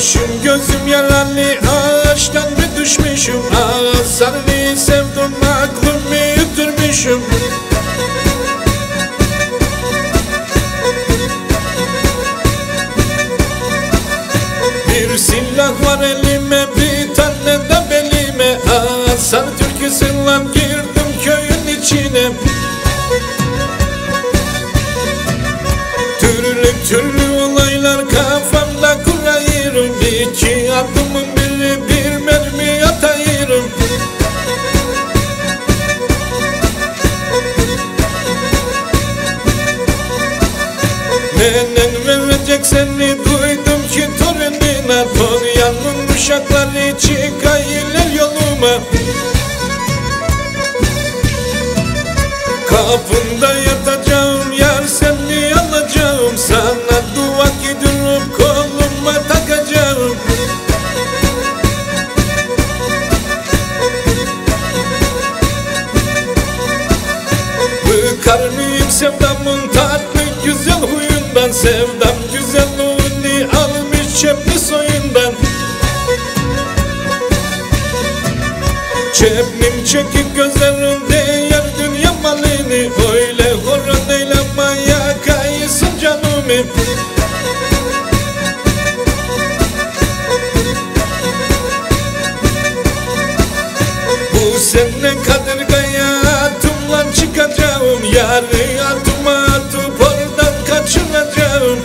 Başım gözüm yaralı, ağaçtan mı düşmüşüm? Ağaçlarını sevdim, aklımı yitirmişim. Bir silah var elime, bir tane de belime. Ağaçlar türküsüyle girdim köyün içine. Türlü türlü olaylar kafamda kurayırım. İki adımın biri bir mermi atayırım. Nenen verecek seni duydum ki torununa. Tonyanın uşakları çıkayırlar yoluma. Kapında yatacağım, yar seni alacağım. Sana dua gidiyorum, koluma takacağım. Bıkar mıyım sevdamın tatlı güzel huyundan? Sevdam güzelliğini almış çepli soyundan. Çepnim çekik gözlerim değer dünya malını. Öyle horon eyleme yakayısın canımı. Bu sene kadırgaya atımla çıkacağım. Yarı atıma atıp oradan kaçıracağım.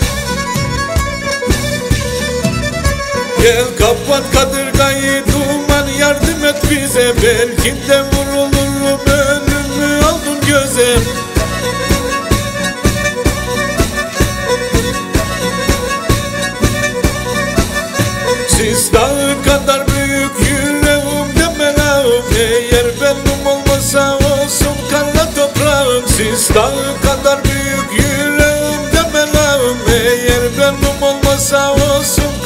Gel kapat kadırgayı, duman yardım et bize. Belki de vurulurum, önümü aldın göze. Siz dağı kadar büyük yüreğimde merağım. Eğer benim olmasa olsun kara toprağım. Siz dağı kadar büyük yüreğimde merağım. Eğer benim olmasa olsun